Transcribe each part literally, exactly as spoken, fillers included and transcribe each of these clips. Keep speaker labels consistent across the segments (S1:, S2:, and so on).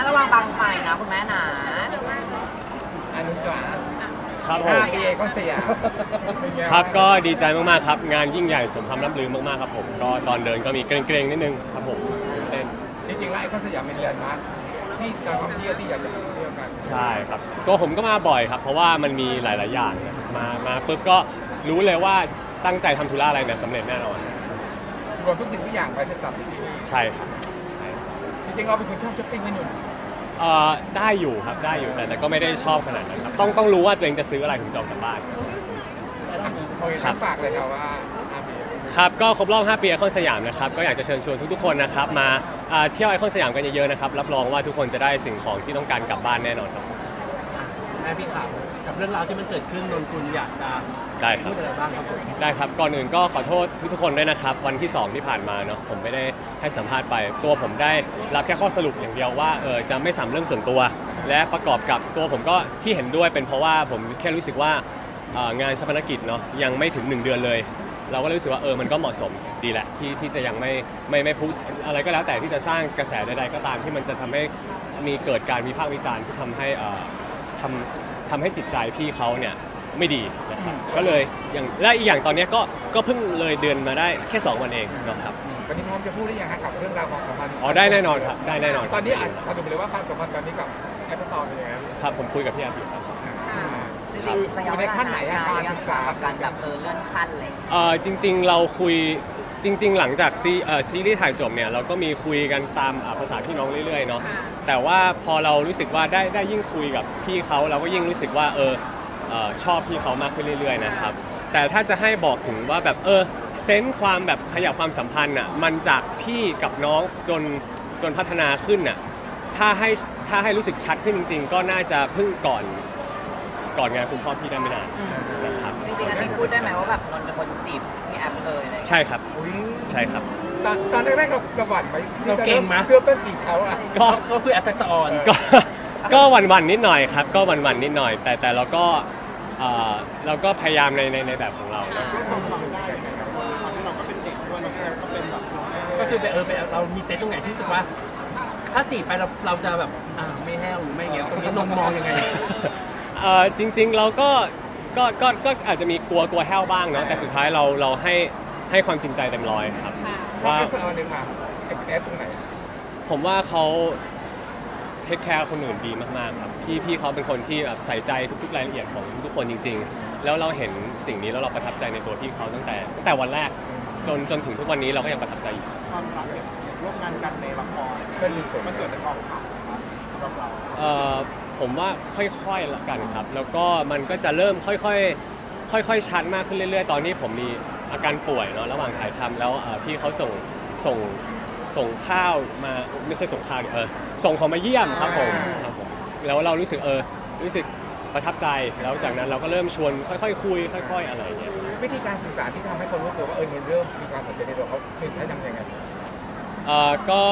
S1: ระวังบังไฟนะคุณแม่หนา
S2: อนุญาต
S3: ครับผม
S2: เอก็เสีย
S3: ครับก็ดีใจมากๆครับงานยิ่งใหญ่สมคำล่ำลือมากๆครับผมก็ตอนเดินก็มีเกรงๆนิดนึงครับผมเต้น
S2: จริงๆแล้วไอคอนสยามเป็นเรือนมาร์คที่การท่องเที่ยวที่อยากจะไปเที่ยวกัน
S3: ใช่ครับก็ผมก็มาบ่อยครับเพราะว่ามันมีหลายๆอย่างมามาปุ๊บก็รู้เลยว่าตั้งใจทำธุระอะไรเนี่ยสำเร็จแน่นอน
S2: รวมทุกสิ่งทุกอย่างไปจะจับที่นี่
S3: ใช่ครับใช่
S2: จริงๆเราเป็นคนชอบช้อปปิ้งไหมหนุ่ม
S3: เอ่อได้อยู่ครับได้อยู่แต่แต่ก็ไม่ได้ชอบขนาดนั้นครับต้องต้องรู้ว่าตัวเองจะซื้ออะไรถึงจะออกจากบ้าน
S2: ครับฝากเลยครับว่า
S3: ครับก็ครบรอบห้าปีไอคอนสยามนะครับก็อยากจะเชิญชวนทุกๆคนนะครับมาเที่ยวไอคอนสยามกันเยอะๆนะครับรับรองว่าทุกคนจะได้สิ่งของที่ต้องการกลับบ้านแน่นอนครับ
S4: แม่พี่ข่าวกับเรื่องราวที่มันเกิดขึ้นนนกุลอยากจะ
S3: ได้ครับ
S4: พูดอะไรบ้างครับผม
S3: ได้ครับก่อนอื่นก็ขอโทษทุกๆคนด้วยนะครับวันที่สองที่ผ่านมาเนาะผมไม่ได้ให้สัมภาษณ์ไปตัวผมได้รับแค่ข้อสรุปอย่างเดียวว่าเออจะไม่สัมเรื่องส่วนตัวและประกอบกับตัวผมก็ที่เห็นด้วยเป็นเพราะว่าผมแค่รู้สึกว่างานชาปนกิจเนาะยังไม่ถึงหนึ่งเดือนเลยเราก็รู้สึกว่าเออมันก็เหมาะสมดีแหละที่ที่จะยังไม่ไม่ไม่พูดอะไรก็แล้วแต่ที่จะสร้างกระแสใดๆก็ตามที่มันจะทำให้มีเกิดการวิพากษ์วิจารณ์ที่ทำให้ทำทำให้จิตใจพี่เขาเนี่ยไม่ดีนะครับก็เลยอย่างและอีกอย่างตอนนี้ก็ก็เพิ่งเลยเดือนมาได้แค่สองวันเองนะครับ
S2: วันนี้พร้อมจะพูดได้ยังครับกับเรื่องราวของสัมพันธ์
S3: อ๋อได้แน่นอนครับได้แน่นอน
S2: ตอนนี้อาจสรุปเลยว่าความสัมพันธ์ตอนนี้กับแอปเปิลตอร์เป็นยังไง
S3: ครับผมคุยกับพี่แอฟอยู่ครับ
S1: คืออยู่ในขั้นไหนการศึกษาการแบบเออเลื่อนขั้นเลย
S3: เออจริงๆเราคุยจริงๆหลังจากซีเอ่อซีรีส์ถ่ายจบเนี่ยเราก็มีคุยกันตามภาษาพี่น้องเรื่อยๆเนาะแต่ว่าพอเรารู้สึกว่าได้ได้ยิ่งคุยกับพี่เขาเราก็ยิ่งรู้สึกว่าเออชอบพี่เขามากขึ้นเรื่อยๆนะครับแต่ถ้าจะให้บอกถึงว่าแบบเออเซนส์ความแบบขยับความสัมพันธ์อ่ะมันจากพี่กับน้องจนจนพัฒนาขึ้นอ่ะถ้าให้ถ้าให้รู้สึกชัดขึ้นจริงๆก็น่าจะเพิ่งก่อนก่อนงานคุณพ่อพี่ได้ไม่นานนะครับ
S1: จริงๆอันนี้พูดได้ไหมว่าแบบนนท์เป็นคนจีบพี่แอมเลยอะไร
S3: ใช่ครับใช่ครับ
S2: ตอนตอนแรกๆเราเราหวั่นไหม
S4: เราเก่งไหม
S2: เพื่อเป็นจีบเขาอ่ะ
S3: ก็
S4: ก็คือแอปทักษะออน
S3: ก็ก็หวั่นๆนิดหน่อยครับก็หวั่นๆนิดหน่อยแต่แต่เราก็เราก็พยายามในในในแบบของเรา
S2: ก็ทำความได้นะครับตอนที่เราก็เป็นเด็กด้วยเราก็เป็นแบบ
S4: ก็คือเออเรามีเซตตรงไหนที่รู้สึกว่าถ้าจีบไปเราเราจะแบบอ่าไม่แห้วหรือไม่เงี้ยตรงนี้นนมองยังไง
S3: เออจริงๆเราก็ก็ก็ก็อาจจะมีกลัวกลัวแห้วบ้างเนาะแต่สุดท้ายเราเราให้ให้ความจริงใจเต็มร้อยครับ
S2: ว่าเอาหนึ่งมาแอปตรงไหน
S3: ผมว่าเขาเทคแคร์คนอื่นดีมากๆครับพี่พี่เขาเป็นคนที่แบบใส่ใจทุกๆรายละเอียดของทุกคนจริงๆแล้วเราเห็นสิ่งนี้แล้วเราประทับใจในตัวพี่เขาตั้งแต่ตั้งแต่วันแรกจนจนถึงทุกวันนี้เราก็ยังประทับใจอยู่
S2: ความรักเนี่ยร่วมงานกันในละครเป็นมันเกิดในกองถ่ายสำหรับเรา
S3: เอ่อผมว่าค่อยๆละกันครับแล้วก็มันก็จะเริ่มค่อยๆค่อยๆชัดมากขึ้นเรื่อยๆตอนนี้ผมมีอาการป่วยเนาะระหว่างถ่ายทำแล้วพี่เขาส่งส่งส่งข้าวมาไม่ใช่ส่งข้าวเออส่งของมาเยี่ยมครับผมครับผมแล้วเรารู้สึกเออรู้สึกประทับใจแล้วจากนั้นเราก็เริ่มชวนค่อยๆคุยค่อยๆอะไรอย่างเงี้ย
S2: วิธีการสื่อสารที่ทำให้คนรู้ตัวว่าเออมันเริ่มมีความสนใจในตัวเขาเป็นใช้ยังไง
S3: เออก็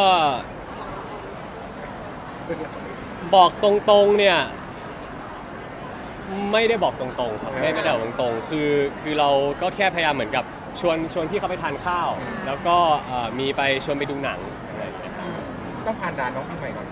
S3: บอกตรงๆเนี่ยไม่ได้บอกตรงๆครับไม่ไม่ได้บอกตรงๆคือคือเราก็แค่พยายามเหมือนกับชวนชวนที่เขาไปทานข้าวแล้วก็มีไปชวนไปดูหนังอะไร
S2: ต้องผ่านด่านน้องพี่ใหม่ก่อน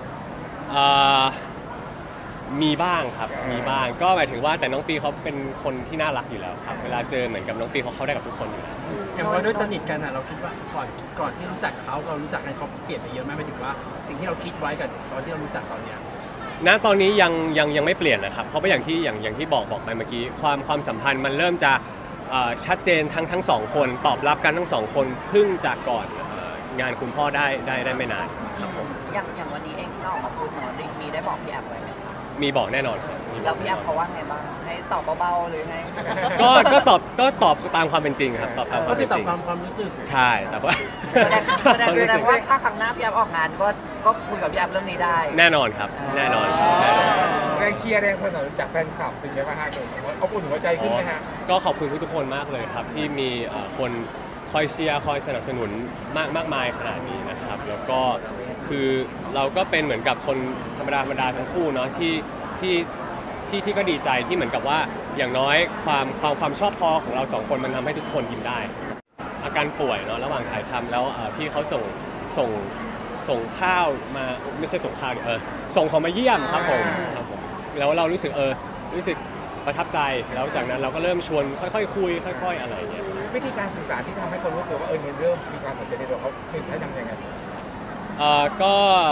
S3: มีบ้างครับมีบ้างก็หมายถึงว่าแต่น้องปีเขาเป็นคนที่น่ารักอยู่แล้วครับเวลาเจอเหมือนกับน้องปีเขาเข้าได้กับทุกคนอยู่แล้ว
S4: อย่างเราด้วยสนิทกันอ่ะเราคิดว่าก่อนก่อนที่รู้จักเขาเรารู้จักกันเขาเปลี่ยนไปเยอะมากหมายถึงว่าสิ่งที่เราคิดไว้กับตอนที่เรารู้จักตอนเนี้ย
S3: ณตอนนี้ยังยังยังไม่เปลี่ยนนะครับเพราะว่าอย่างที่อย่างอย่างที่บอกบอกไปเมื่อกี้ความความสัมพันธ์มันเริ่มจะชัดเจนทั้งทั้งสองคนตอบรับกันทั้งสองคนเพิ่งจากก่อนงานคุณพ่อได้ได้ได้ไม่นานครับผม
S1: อย่างอย่างวันนี้เองที่เราออกมาพูดเนาะมีได้บอกพี่แอฟไว้ไหม
S3: มีบอกแน่นอนครับ
S1: แล้วพี่แอฟเขาว่าไงบ้างให้ตอบเบาๆหรือไง
S3: ก็ก็ตอบก็ตอบตามความเป็นจริงครับตอบตามความเป็นจริง
S4: ก็คือตอบความรู้สึก
S3: ใช่แต่ว่า
S1: แสดงว่าถ้าครั้งหน้าพี่แอฟออกงานก็ก็คุยกับพี่แอฟเรื่องนี้ได้
S3: แน่นอนครับแน่นอน
S2: แรงเชียร์แรงสนับสนุนจากแฟนคลับเป็นยังไงบ้างฮะเอาอุ่นหัวใจขึ้นไหมฮะ
S3: ก็ขอบคุณทุกคนมากเลยครับที่มีคนคอยเชียร์คอยสนับสนุนมากมากมายขนาดนี้นะครับแล้วก็คือเราก็เป็นเหมือนกับคนธรรมดาธรรมดาทั้งคู่เนาะที่ที่ที่ที่ก็ดีใจที่เหมือนกับว่าอย่างน้อยความความความชอบพอของเราสองคนมันทำให้ทุกคนยิ้มได้อาการป่วยเนาะระหว่างถ่ายทำแล้วพี่เขาส่งส่งส่งข้าวมาไม่ใช่ส่งข้าวดิเออส่งของมาเยี่ยมครับผมครับผมแล้วเรารู้สึกเออรู้สึกประทับใจแล้วจากนั้นเราก็เริ่มชวนค่อยๆคุยค่อย ๆ อะไรอย่างเงี้ย
S2: วิธีการสื่อสารที่ทำให้คนรู้ตัวว่าเออมันเริ่มมีความสนใจในตัวเขาเป็นใช้ยังไง
S3: เอ่อก็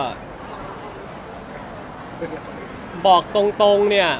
S3: บอกตรงๆเนี่ย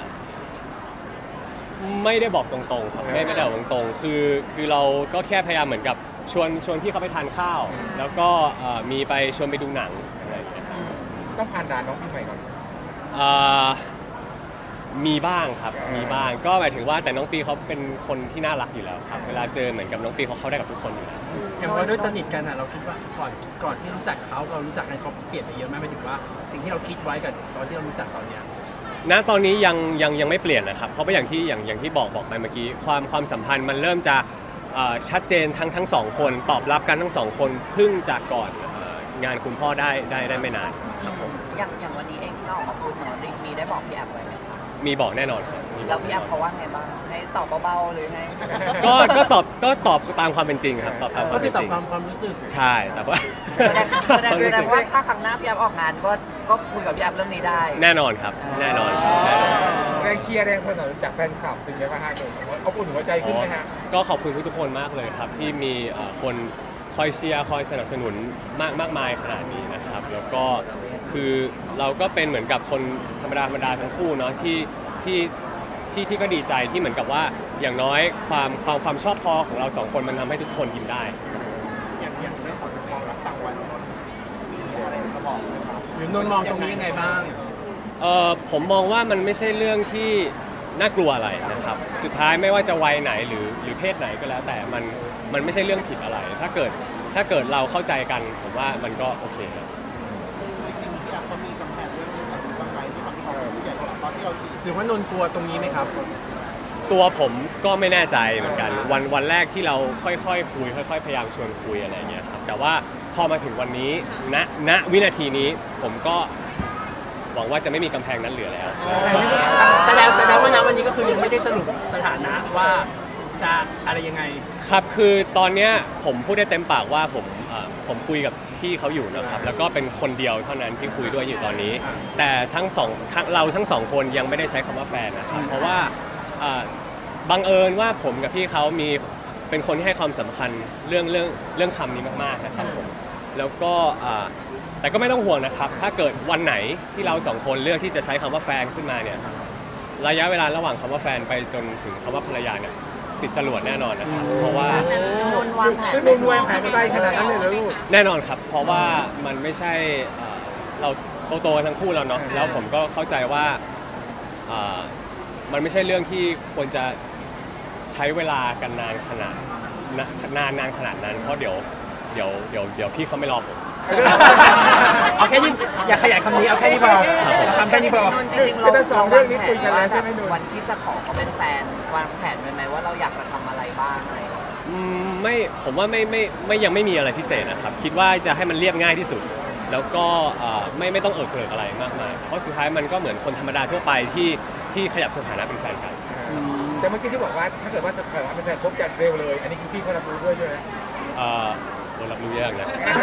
S3: ไม่ได้บอกตรงๆครับไม่ไม่ได้บอกตรงๆคือคือเราก็แค่พยายามเหมือนกับชวนชวนที่เขาไปทานข้าวแล้วก็เอ่อมีไปชวนไปดูหนังอะไรอย่างเงี้ย
S2: ต้องผ่านด่านน้องปีใหม่ก่อน
S3: เอ่อมีบ้างครับมีบ้างก็หมายถึงว่าแต่น้องปีเขาเป็นคนที่น่ารักอยู่แล้วครับเวลาเจอเหมือนกับน้องปีเขาเข้าได้กับทุกคนอยู่แล้ว
S4: อย่างพอด้วยสนิทกันอ่ะเราคิดว่าก่อนก่อนที่รู้จักเขาเรารู้จักกันเขาเปลี่ยนไปเยอะไหมหมายถึงว่าสิ่งที่เราคิดไว้กับตอนที่เรารู้จักตอนเนี้ย
S3: ณตอนนี้ยังยังยังไม่เปลี่ยนนะครับเพราะว่าอย่างที่อย่างอย่างที่บอกบอกไปเมื่อกี้ความความสัมพันธ์มันเริ่มจะเอ่อชัดเจนทั้งทั้งสองคนตอบรับกันทั้งสองคนเพิ่งจากก่อนเอ่องานคุณพ่อได้ได้ได้ไม่นานครับผม
S1: อย่างอย่างวันนี้เองที่เราออกมาพูดเนาะมีได้บอกพี่แอฟไว้ไหมคะ
S3: มีบอกแน่นอนครับมีบ
S1: แล้
S3: อ
S1: ว
S3: ก
S1: พี่
S3: แน่
S1: แอน ฟ
S3: อน
S1: เขาว่าไงบ้างให้ตอบเบาๆหรือไง
S3: ก็ก็ตอบก็ตอบตามความเป็นจริงครับตอบตามค
S4: ก็
S3: วาม
S4: คื
S3: เป็
S4: อน ตอบ
S3: จริง
S4: ความความรู้สึก
S3: ใช่แต่ว่า
S1: แสดงแสดงแสดงว่าถ้าครั้งหน้าพี่แอฟออกงานก็ก็คุยกับพี่แอฟเรื่องนี้ได้
S3: แน่นอนครับแน่นอนแน่นอน
S2: แรงเชียร์แรงสนับสนุนจากแฟนคลับเป็นยังไงบ้างฮะเอาอุ่นหัวใจขึ้นไหมฮะ
S3: ก็ขอบคุณทุกๆคนมากเลยครับที่มีเอ่อคนคอยเชียร์คอยสนับสนุนมากมากมายขนาดนี้นะครับแล้วก็คือเราก็เป็นเหมือนกับคนธรรมดาธรรมดาทั้งคู่เนาะที่ที่ที่ที่ก็ดีใจที่เหมือนกับว่าอย่างน้อยความความความชอบพอของเราสองคนมันทำให้ทุกคนยิ้มได้
S2: อย่างอย่างเรื่องของความรักต่างวัยของมีอะไรจะบอกไหมครับ
S4: หรือนนท์มองตรงนี้ยังไงบ้าง
S3: เอ่อผมมองว่ามันไม่ใช่เรื่องที่น่ากลัวอะไรนะครับสุดท้ายไม่ว่าจะวัยไหนหรือหรือเพศไหนก็แล้วแต่มันมันไม่ใช่เรื่องผิดอะไร ถ้าเกิดถ้าเกิดเราเข้าใจกันผมว่ามันก็โอเคแล้ว
S2: จริงๆที่เขามีกำแพงเรื่องนี้กับกำไรที่บางทีเราผู้ใหญ่กว่าตอนที่เราจีบ
S4: หรือว่านนท์กลัวตรงนี้ไหมครับ
S3: ตัวผมก็ไม่แน่ใจเหมือนกันวันวันแรกที่เราค่อยๆ คุยค่อย ๆ พยายามชวนคุยอะไรเงี้ยครับแต่ว่าพอมาถึงวันนี้ณณวินาทีนี้ผมก็หวังว่าจะไม่มีกำแพงนั้นเหลือแล้ว
S4: แสดงแสดงว่าณวันนี้ก็คือยังไม่ได้สรุปสถานะว่าจะอะไรยังไง
S3: ครับคือตอนเนี้ยผมพูดได้เต็มปากว่าผมเอ่อผมคุยกับพี่เขาอยู่นะครับแล้วก็เป็นคนเดียวเท่านั้นที่คุยด้วยอยู่ตอนนี้ แต่ทั้งสองทั้งเราทั้งสองคนยังไม่ได้ใช้คำว่าแฟนนะครับเพราะว่าเอ่อบังเอิญว่าผมกับพี่เขามีเป็นคนที่ให้ความสำคัญเรื่องเรื่องเรื่องคำนี้มากๆนะครับผมแล้วก็เอ่อแต่ก็ไม่ต้องห่วงนะครับถ้าเกิดวันไหนที่เราสองคนเลือกที่จะใช้คำว่าแฟนขึ้นมาเนี่ยระยะเวลาระหว่างคำว่าแฟนไปจนถึงคำว่าภรรยาเนี่ยติดจรวดแน่นอนนะครับเพราะว่า
S1: นนท์วางแผน
S2: คือรวมรวยแผนใกล้ขนาดนั้นเลยเหรอลูก
S3: แน่นอนครับเพราะว่ามันไม่ใช่เอ่อเราโตๆกันทั้งคู่แล้วเนาะแล้วผมก็เข้าใจว่าเอ่อมันไม่ใช่เรื่องที่ควรจะใช้เวลากันนานขนาดนะนานนานขนาดนั้นเพราะเดี๋ยวเดี๋ยวเดี๋ยวเดี๋ยวพี่เขาไม่รอผม
S4: เอาแค่นี้อย่าขยายคำนี้เอาแค่นี้พอเอาคำแค่นี้พอ
S1: นนท์จริงๆเรา
S2: คือทั้งสองเรื่องนี้คุยกันแล้วใช่ไหมนนท์
S1: วันที่จะขอเขาเป็นแฟนวางแผนไว้ไหมว่าเราอยากจะทำอะไรบ้างอะไร
S3: อืมไม่ผมว่าไม่ไม่ไม่ยังไม่มีอะไรพิเศษนะครับคิดว่าจะให้มันเรียบง่ายที่สุด แล้วก็เอ่อไม่ไม่ต้องเอิกเกริกอะไรมากมายเพราะสุดท้ายมันก็เหมือนคนธรรมดาทั่วไปที่ที่ขยับสถานะเป็นแฟนกัน
S2: แต่เมื่อกี้ที่บอกว่าถ้าเกิดว่าจะขอเป็นแฟนคบกันเร็วเลย อันนี้คือพี่เขารับรู้ด้วยใช่ไหม
S3: เอ่อโดนรับรู้ยากนะ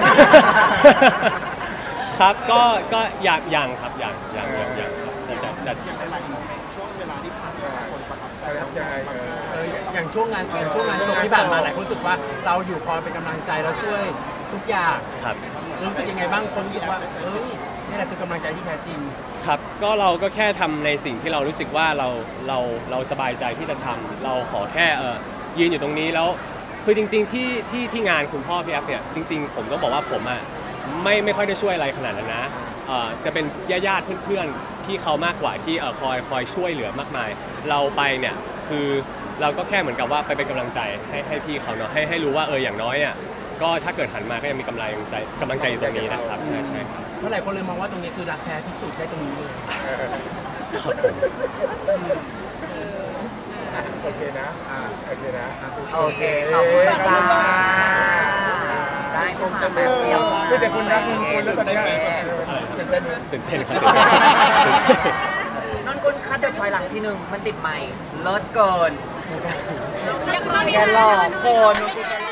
S3: ครับก็ก็อย่างอย่างครับอย่างอย่างอย่างอย่างครับแต่แต่แต่
S2: อย่างหลายๆช่วงเวลาที่ผ่านมาคนประทับใจประทับใจ
S4: เอออย่างช่วงงานอย่างช่วงงานศพที่ผ่านมาหลายคนรู้สึกว่าเราอยู่คอยเป็นกำลังใจเราช่วยทุกอย่าง
S3: ครับ
S4: รู้สึกยังไงบ้างคนรู้สึกว่าเอ้ยนี่แหละคือกำลังใจที่แท้จริง
S3: ครับก็เราก็แค่ทำในสิ่งที่เรารู้สึกว่าเราเราเราสบายใจที่จะทำเราขอแค่เออยืนอยู่ตรงนี้แล้วคือจริง ๆที่ที่ที่งานคุณพ่อพี่แอฟเนี่ยจริง ๆ ผมต้องบอกว่าผมอ่ะไม่ไม่ค่อยได้ช่วยอะไรขนาดนั้นนะเอ่อจะเป็นญาติๆเพื่อนๆที่เขามากกว่าที่เอ่อคอยคอยช่วยเหลือมากมาย เราไปเนี่ยคือเราก็แค่เหมือนกับว่าไปเป็นกำลังใจให้ให้พี่เขาเนาะให้ให้รู้ว่าเอออย่างน้อยอ่ะก็ถ้าเกิดหันมาก็ยังมีกำลังใจกำลังใจอยู่ตรงนี้นะครับใช่ใช่ครับ
S4: เพราะหลายคนเลยมองว่าตรงนี้คือรักแท้พิสูจน์ได้ตรงนี้เลย
S3: ครับผม
S2: โอเคนะอ่าโอเคนะ
S1: โอเคขอบคุณค่ะได้คุณมาแบบเดียว
S2: ไม่แต่คุณรักคุณคุณแล้วตอนนี้ตื่นเต้น
S3: ตื่นเต้นครับตื่นเต้น
S1: นนท์คุณคัดเดินถอยหลังทีหนึ่งมันติดใหม่เลิศเกิน
S5: ยังรอด
S1: แกหลอกโคนนนท์คุณแกหลอก